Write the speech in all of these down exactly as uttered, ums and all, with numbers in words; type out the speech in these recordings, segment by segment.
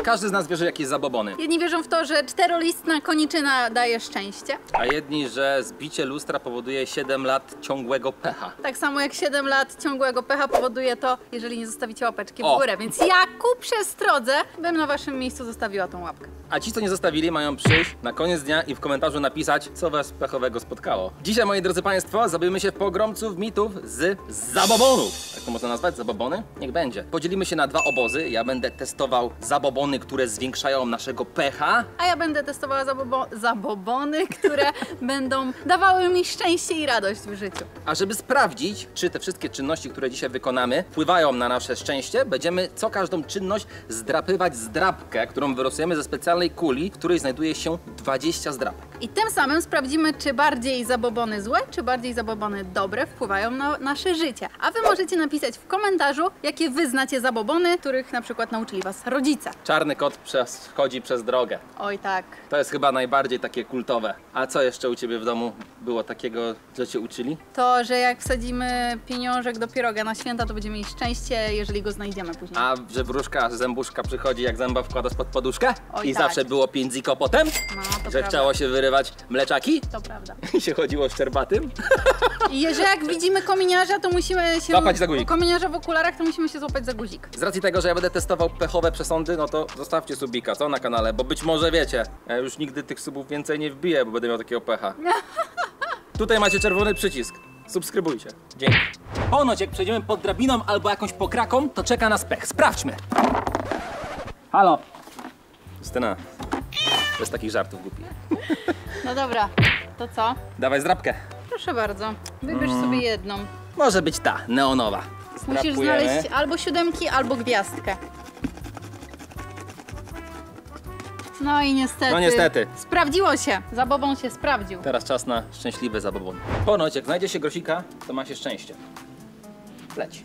każdy z nas wierzy, jakieś zabobony. Jedni wierzą w to, że czterolistna koniczyna daje szczęście. A jedni, że zbicie lustra powoduje siedem lat ciągłego pecha. Tak samo jak siedem lat ciągłego pecha powoduje to, jeżeli nie zostawicie łapeczki w O. górę. Więc ja ku przestrodze bym na waszym miejscu zostawiła tą łapkę. A ci, co nie zostawili, mają przyjść na koniec dnia i w komentarzu napisać, co was pechowego spotkało. Dzisiaj, moi drodzy państwo, zabijmy się w pogromców mitów z zabobonów. Tak to można nazwać? Zabobony? Niech będzie. Podzielimy się na dwa obozy. Ja będę testował zabobony, które zwiększają naszego pecha. A ja będę testowała zabobo zabobony, które będą dawały mi szczęście i radość w życiu. A żeby sprawdzić, czy te wszystkie czynności, które dzisiaj wykonamy, wpływają na nasze szczęście, będziemy co każdą czynność zdrapywać zdrapkę, którą wylosujemy ze specjalnej kuli, w której znajduje się dwadzieścia zdrapek. I tym samym sprawdzimy, czy bardziej zabobony złe, czy bardziej zabobony dobre wpływają na nasze życie. A wy możecie napisać w komentarzu, jakie wy znacie zabobony, których na przykład nauczyli was rodzice. Czarny kot przez, chodzi przez drogę. Oj tak. To jest chyba najbardziej takie kultowe. A co jeszcze u ciebie w domu było takiego, że cię uczyli? To, że jak wsadzimy pieniążek do pieroga na święta, to będziemy mieli szczęście, jeżeli go znajdziemy później. A że wróżka, zębuszka przychodzi, jak zęba wkładasz pod poduszkę? Oj, I tak. zawsze było pięć ziko potem? No, to Że prawda. chciało się wyrywać mleczaki? To prawda. I się chodziło szczerbatym? I jeżeli jak widzimy kominiarza, to musimy się... Złapać za guzik. Kominiarza w okularach, to musimy się złapać za guzik. Z racji tego, że ja będę testował pechowe przesądy, no to zostawcie subika, co, na kanale, bo być może wiecie, ja już nigdy tych subów więcej nie wbiję, bo będę miał takiego pecha. Tutaj macie czerwony przycisk. Subskrybujcie. Dzięki. Ponoć jak przejdziemy pod drabiną albo jakąś pokraką, to czeka nas pech. Sprawdźmy. Halo. Justyna, bez takich żartów głupich. No dobra, to co? Dawaj zdrapkę. Proszę bardzo, wybierz sobie jedną. Może być ta, neonowa. Musisz Zdrapujemy. znaleźć albo siódemki, albo gwiazdkę. No i niestety... No niestety. Sprawdziło się, zabobon się sprawdził. Teraz czas na szczęśliwy zabobon. Ponoć jak znajdzie się grosika, to ma się szczęście. Leć.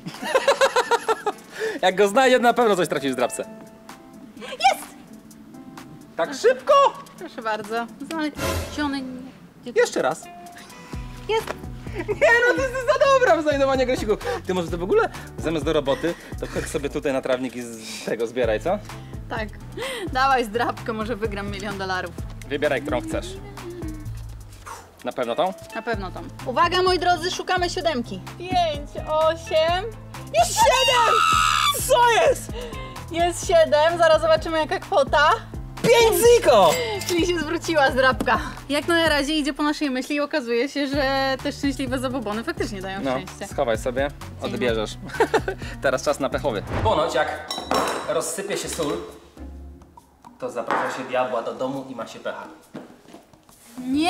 Jak go znajdzie, na pewno coś traci w zdrapce. Jest! Tak szybko? Proszę bardzo. Znaleziony... Jeszcze raz. Jest! Nie no, ty jesteś za dobra w znajdowaniu grosików. Ty może to w ogóle zamiast do roboty, to chodź sobie tutaj na trawnik i z tego zbieraj, co? Tak. Dawaj zdrabkę, może wygram milion dolarów. Wybieraj, którą chcesz. Na pewno tą? Na pewno tą. Uwaga, moi drodzy, szukamy siódemki. Pięć, osiem... Jest siedem! Co jest? Jest siedem, zaraz zobaczymy jaka kwota. Pięć ziko! Czyli się zwróciła zdrabka. Jak na razie idzie po naszej myśli i okazuje się, że te szczęśliwe zabobony faktycznie dają No, szczęście. schowaj sobie, odbierzesz. Teraz czas na pechowy. Ponoć jak rozsypie się sól, to zaprasza się diabła do domu i ma się pecha. Nie!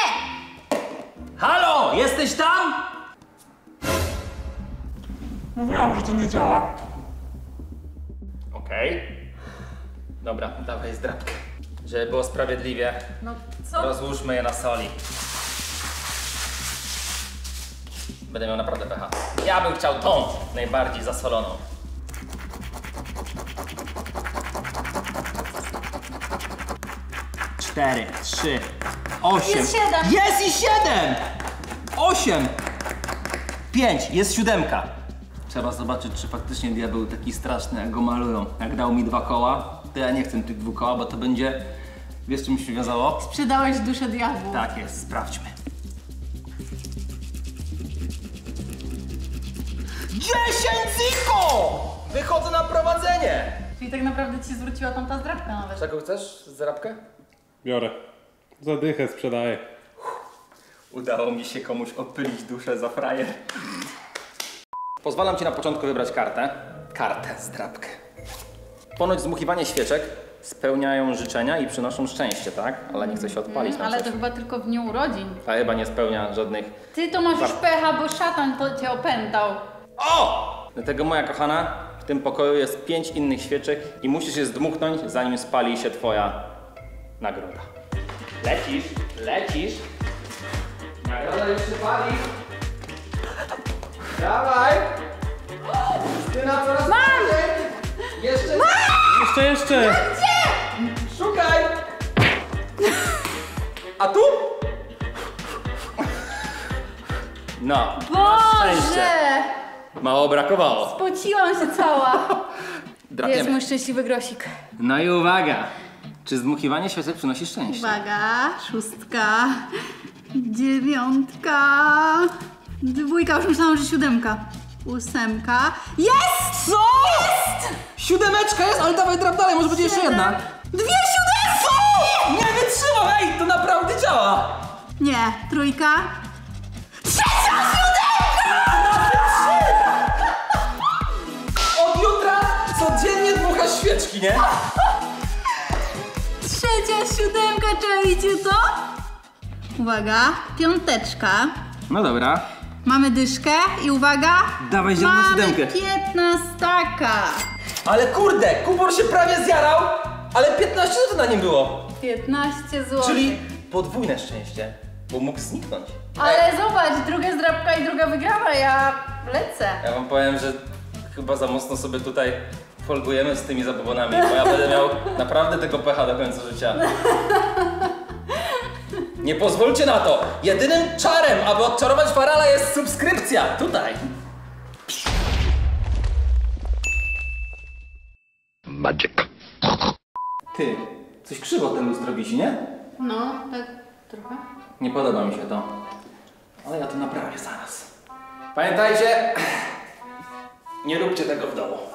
Halo, jesteś tam? Mówiłam, że to nie działa. Okej. Dobra, dawaj zdrabkę. Żeby było sprawiedliwie, No co? rozłóżmy je na soli. Będę miał naprawdę pecha. Ja bym chciał tą najbardziej zasoloną. Cztery, trzy, osiem. Jest siedem. Jest i siedem! Osiem! Pięć, jest siódemka. Trzeba zobaczyć, czy faktycznie diabeł taki straszny, jak go malują. Jak dał mi dwa koła, to ja nie chcę tych dwóch koła, bo to będzie... Wiesz, czym się wiązało? Sprzedałeś duszę diabłu. Tak jest, sprawdźmy. dziesięć ziko! Wychodzę na prowadzenie! Czyli tak naprawdę ci zwróciła tam ta zdrabka nawet. Czego chcesz? Zarabkę? Biorę. Za dychę sprzedaję. Udało mi się komuś opylić duszę za frajer. Pozwalam ci na początku wybrać kartę. Kartę, zdrabkę. Ponoć zdmuchiwanie świeczek spełniają życzenia i przynoszą szczęście, tak? Ale nie chce się odpalić na Ale coś. to chyba tylko w dniu urodzin. Ta chyba nie spełnia żadnych... Ty to masz już pecha, bo szatan to cię opętał. O! Dlatego, moja kochana, w tym pokoju jest pięć innych świeczek i musisz je zdmuchnąć, zanim spali się twoja nagroda. Lecisz, lecisz. Nagroda już się pali. Dawaj! Justyna, coraz bliżej. Jeszcze... Jeszcze, jeszcze! Szukaj! A tu? No, masz szczęście. Boże! Mało brakowało. Spociłam się cała. Drapiemy. Jest mój szczęśliwy grosik. No i uwaga! Czy zdmuchiwanie świateł przynosi szczęście? Uwaga, szóstka, dziewiątka, dwójka, już myślałam, że siódemka, ósemka. Jest! Co? Jest! Siódemeczka jest, ale dawaj drap dalej, może będzie jeszcze Siedem. jedna. Dwie siódemki! Co? Nie wytrzymam, ej, to naprawdę działa! Nie, trójka. Trzecia siódemka! Od jutra codziennie dmuchasz świeczki, nie? Trzecia siódemka, czajcie to? Uwaga, piąteczka. No dobra. Mamy dyszkę i uwaga. Dawaj zieloną mamy siódemkę. piętnastaka. Ale kurde, Kubor się prawie zjarał, ale piętnaście złotych na nim było. piętnaście złotych. Czyli podwójne szczęście, bo mógł zniknąć. Ale zobacz, druga zdrabka i druga wygrała, ja lecę. Ja wam powiem, że chyba za mocno sobie tutaj folgujemy z tymi zabobonami, bo ja będę miał naprawdę tego pecha do końca życia. Nie pozwólcie na to! Jedynym czarem, aby odczarować Farala, jest subskrypcja! Tutaj! Magic. Ty, coś krzywo ten lustro wisi, nie? No, tak trochę. Nie podoba mi się to. Ale ja to naprawię zaraz. Pamiętajcie, nie róbcie tego w domu.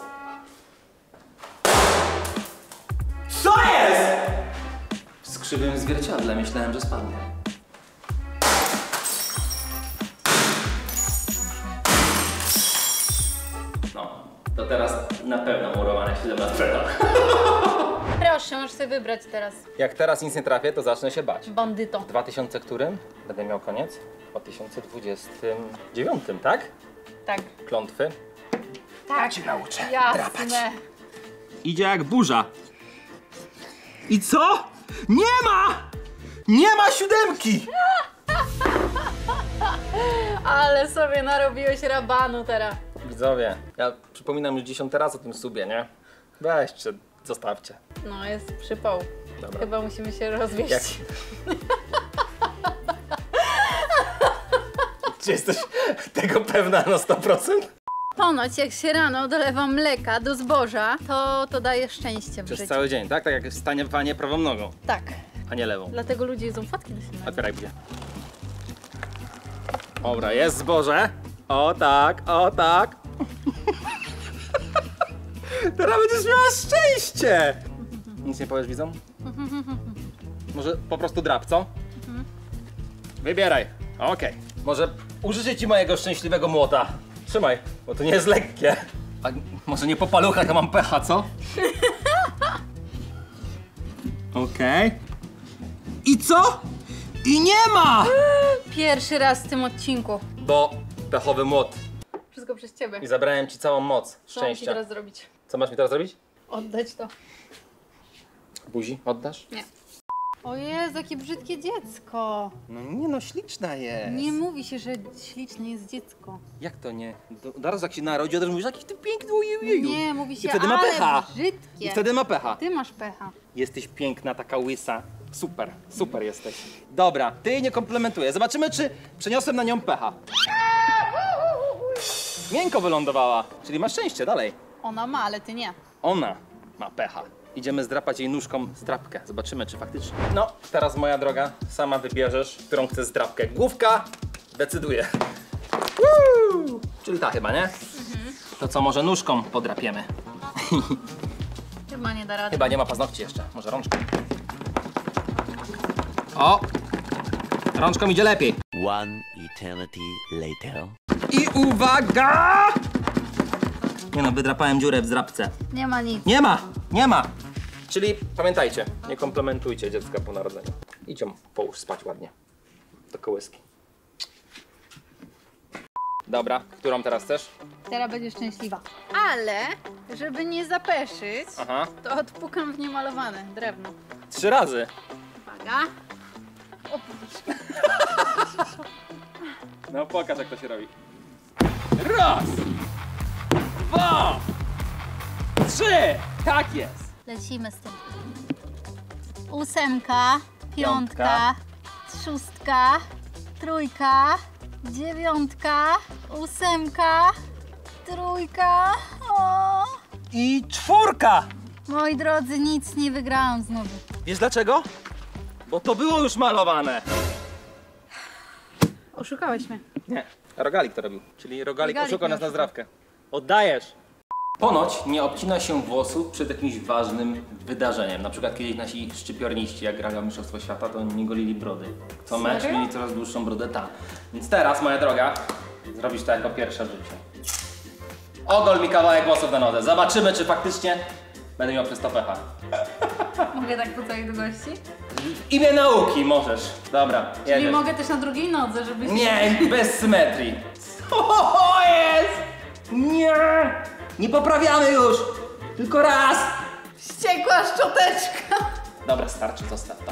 Co jest? W skrzywym zwierciadle myślałem, że spadnie. No, to teraz na pewno murowane siedem lat przed. Proszę, możesz sobie wybrać teraz. Jak teraz nic nie trafię, to zacznę się bać. Bandyto. W dwa tysiące którym będę miał koniec? W dwa tysiące dwudziestym dziewiątym, tak? Tak. Klątwy. Tak. Cię nauczę Jasne. Idzie jak burza. I co? Nie ma! Nie ma siódemki! Ale sobie narobiłeś rabanu teraz. Widzowie, ja przypominam już dziesiąty raz o tym subie, nie? Weźcie, zostawcie. No, jest przypał. Dobra. Chyba musimy się rozwieść. Jak... Czy jesteś tego pewna na sto procent? Ponoć jak się rano dolewa mleka do zboża, to to daje szczęście w Przez życiu. cały dzień, tak? Tak jak stanie wanie prawą nogą, Tak. a nie lewą. Dlatego ludzie jedzą płatki do śniadania. Otwieraj buzię. Dobra, jest zboże. O tak, o tak. Teraz będziesz miała szczęście. Nic nie powiesz widzom? Może po prostu drap, co? Wybieraj. Okej. Może użyję ci mojego szczęśliwego młota. Trzymaj, bo to nie jest lekkie. A może nie po paluchach, a mam pecha, co? Okej. I co? I nie ma! Pierwszy raz w tym odcinku. Bo pechowy młot. Wszystko przez ciebie. I zabrałem ci całą moc Co mam ci szczęścia. teraz zrobić? Co masz mi teraz zrobić? Oddać to. Buzi oddasz? Nie. O Jezu, jakie brzydkie dziecko. No nie no, śliczna jest. Nie mówi się, że śliczne jest dziecko. Jak to nie? Do, zaraz jak się narodzi, od razu mówisz, jaki ty piękny, ojeju. Nie, mówi się, I wtedy ma ale pecha. brzydkie. I wtedy ma pecha. Ty masz pecha. Jesteś piękna, taka łysa. Super, super jesteś. Dobra, ty jej nie komplementuję. Zobaczymy, czy przeniosłem na nią pecha. Miękko wylądowała, czyli masz szczęście, dalej. Ona ma, ale ty nie. Ona ma pecha. Idziemy zdrapać jej nóżką zdrapkę. Zobaczymy, czy faktycznie. No, teraz moja droga, sama wybierzesz, którą chcesz zdrapkę. Główka decyduje. Woo! Czyli ta chyba, nie? Mhm. To co, może nóżką podrapiemy? Chyba nie da rady. Chyba nie ma paznokci jeszcze, może rączką. O! Rączką idzie lepiej. One eternity later. I uwaga! Nie no, wydrapałem dziurę w zdrapce. Nie ma nic. Nie ma! Nie ma! Czyli pamiętajcie, nie komplementujcie dziecka po narodzeniu. Idź ją połóż spać ładnie. Do kołyski. Dobra, którą teraz chcesz? Teraz będziesz szczęśliwa. Ale, żeby nie zapeszyć, Aha. to odpukam w niemalowane drewno. Trzy razy. Uwaga. O, No pokaż, jak to się robi. Raz! Dwa! Trzy! Tak jest! lecimy z tym. Ósemka, piątka, szóstka, trójka, dziewiątka, ósemka, trójka, o, I czwórka! Moi drodzy, nic nie wygrałam znowu. Wiesz dlaczego? Bo to było już malowane. Oszukałeś mnie. Nie, Rogalik to robił. Czyli Rogalik, Rogalik oszukał mnie nas na oszukał. zdrawkę. Oddajesz! Ponoć nie obcina się włosów przed jakimś ważnym wydarzeniem. Na przykład kiedyś nasi szczypiorniści, jak grali o Mistrzostwo Świata, to nie golili brody. Co mecz Serio? mieli coraz dłuższą brodę, ta. Więc teraz, moja droga, zrobisz to jako pierwsza w życiu. Ogol mi kawałek włosów na nodze. Zobaczymy, czy faktycznie będę miał przez to pecha. Mogę tak po całej długości? W imię nauki możesz. Dobra, Czyli jedziesz. mogę też na drugiej nodze, żebyś... Nie, bez symetrii. Co jest? Nie! Nie poprawiamy już! Tylko raz! Wściekła szczoteczka! Dobra, starczy, zostaw to.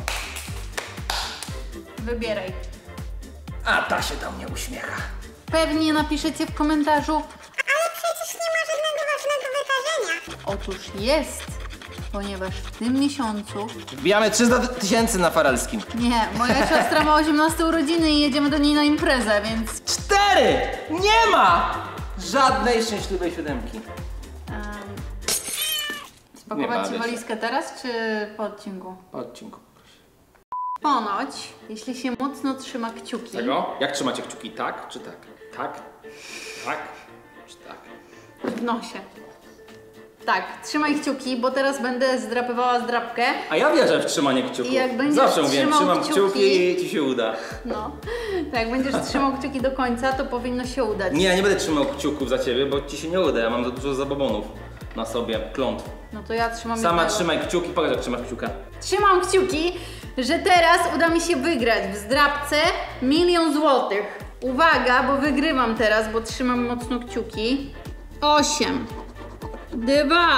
Wybieraj. A ta się do mnie uśmiecha. Pewnie napiszecie w komentarzu. Ale przecież nie ma żadnego ważnego wydarzenia. Otóż jest, ponieważ w tym miesiącu... Wbijamy trzysta tysięcy na Farelskim. Nie, moja siostra ma osiemnaste urodziny i jedziemy do niej na imprezę, więc... Cztery! Nie ma! Żadnej szczęśliwej siódemki. Um, Nie spakować bawię ci się. walizkę teraz, czy po odcinku? Po odcinku. Ponoć, jeśli się mocno trzyma kciuki... Czego? Jak trzymacie kciuki? Tak czy tak? Tak? Tak? Czy tak? W nosie. Tak, trzymaj kciuki, bo teraz będę zdrapywała zdrapkę. A ja wierzę w trzymanie kciuków. I jak będziesz Zawsze mówię, trzymał trzymam kciuki- kciuki i ci się uda. No, tak, jak będziesz trzymał kciuki do końca, to powinno się udać. Nie, ja nie będę trzymał kciuków za ciebie, bo ci się nie uda. Ja mam za dużo zabobonów na sobie, klątw. No to ja trzymam Sama jednego. trzymaj kciuki, pokaż jak trzymasz kciuka. Trzymam kciuki, że teraz uda mi się wygrać w zdrapce milion złotych. Uwaga, bo wygrywam teraz, bo trzymam mocno kciuki. Osiem. Dwa.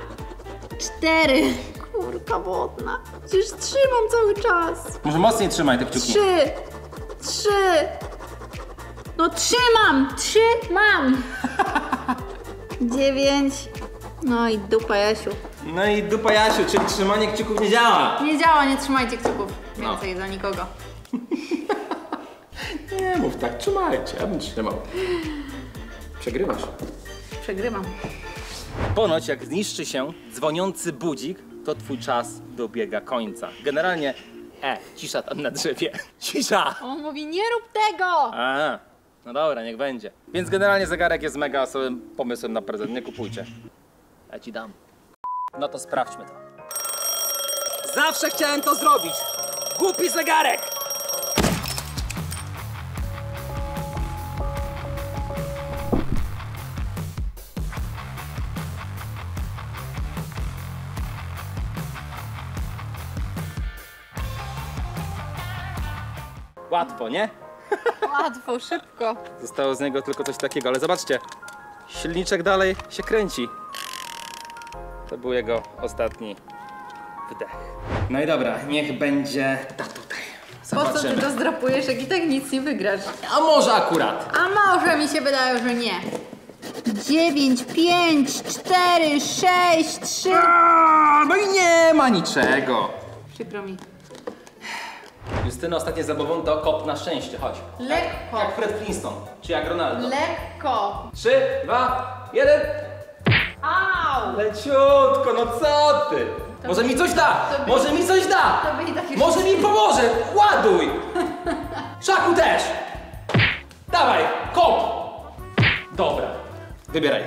Cztery. Kurka wodna. Przecież trzymam cały czas. Może mocniej trzymaj te kciuki. Trzy. Trzy. No trzymam. Trzymam. Dziewięć. No i dupa Jasiu. No i dupa Jasiu, czyli trzymanie kciuków nie działa. Nie działa, nie trzymajcie kciuków. No. Więcej za nikogo. Nie mów tak, trzymajcie, ja bym trzymał. Przegrywasz. Przegrywam. Ponoć jak zniszczy się dzwoniący budzik, to twój czas dobiega końca. Generalnie, e, cisza tam na drzewie. Cisza! On mówi, nie rób tego! A, no dobra, niech będzie. Więc generalnie zegarek jest mega osobowym pomysłem na prezent, nie kupujcie. Ja ci dam. No to sprawdźmy to. Zawsze chciałem to zrobić! Głupi zegarek! Łatwo, nie? Łatwo, szybko. Zostało z niego tylko coś takiego, ale zobaczcie, silniczek dalej się kręci. To był jego ostatni wdech. No i dobra, niech będzie ta tutaj. Po co ty Zobaczymy. to zdrapujesz, jak i tak nic nie wygrasz? A może akurat? A może mi się wydaje, że nie. Dziewięć, pięć, cztery, sześć, trzy. A, no i nie ma niczego. Przykro mi. Justyna, ostatnie zabawą to kop na szczęście, chodź. Lekko. Jak Fred Flintstone, czy jak Ronaldo. Lekko. Trzy, dwa, jeden. Au! Leciutko, no co ty? To Może by- mi coś da! to by- Może mi coś da! To by i tak już... Może mi pomoże! Ładuj! Szaku też! Dawaj, kop! Dobra, wybieraj.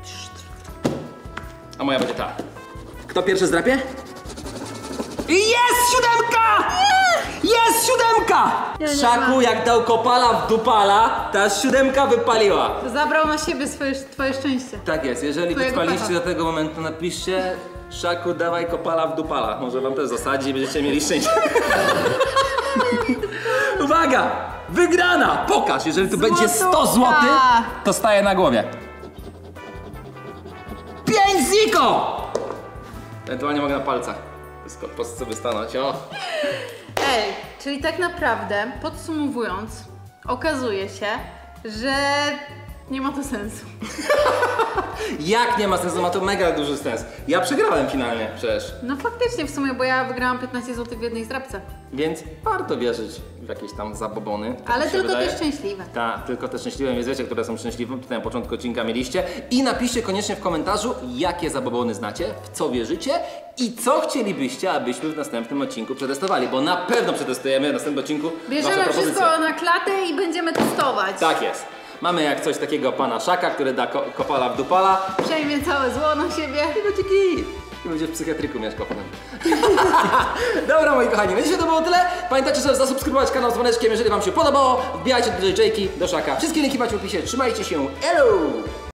A moja będzie ta. Kto pierwszy zdrapie? I jest siódemka! Jest siódemka! Ja nie Szaku mam. jak dał kopala w dupala, ta siódemka wypaliła. Zabrał na siebie swoje, twoje szczęście. Tak jest, jeżeli Twojego wytrwaliście pecha. do tego momentu, napiszcie Szaku, dawaj kopala w dupala. Może wam też zasadzi i będziecie mieli szczęście. Uwaga! Wygrana! Pokaż, jeżeli tu będzie sto Złotówka! złotych, to staje na głowie. pięć ziko! Ewentualnie mogę na palcach. Wszystko po co wystanąć, o. Ej, czyli tak naprawdę, podsumowując, okazuje się, że Nie ma to sensu. Jak nie ma sensu? Ma to mega duży sens. Ja przegrałem finalnie przecież. No faktycznie w sumie, bo ja wygrałam piętnaście złotych w jednej zdrabce. Więc warto wierzyć w jakieś tam zabobony. tak Ale mi się tylko wydaje. te szczęśliwe. Tak, tylko te szczęśliwe, więc wiecie, które są szczęśliwe. Tutaj na początku odcinka mieliście. I napiszcie koniecznie w komentarzu, jakie zabobony znacie, w co wierzycie i co chcielibyście, abyśmy w następnym odcinku przetestowali, bo na pewno przetestujemy w następnym odcinku Bierzemy wasze propozycje. wszystko na klatę i będziemy testować. Tak jest. Mamy jak coś takiego pana Szaka, który da ko kopala w dupala. Przejmie całe zło na siebie. I będzie git. I będzie w psychiatryku mieszkał potem. Dobra, moi kochani, więc dzisiaj to było tyle. Pamiętajcie, żeby zasubskrybować kanał z dzwoneczkiem, jeżeli wam się podobało. Wbijajcie do J J-ki, do Szaka. Wszystkie linki macie w opisie. Trzymajcie się. Elo!